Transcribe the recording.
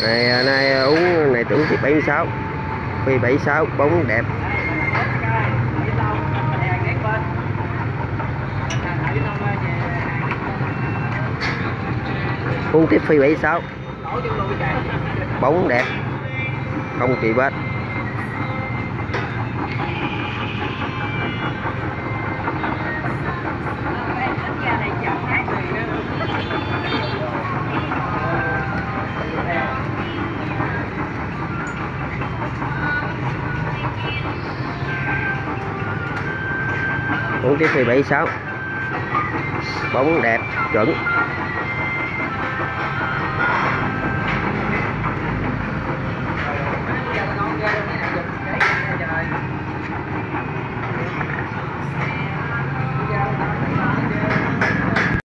Nay uống này tưởng Phi 76. Phi 76 bóng đẹp. Uống tiếp Phi 76. Bóng đẹp. Không kỳ bết. Uống tiếp Phi 76. Bóng đẹp chuẩn.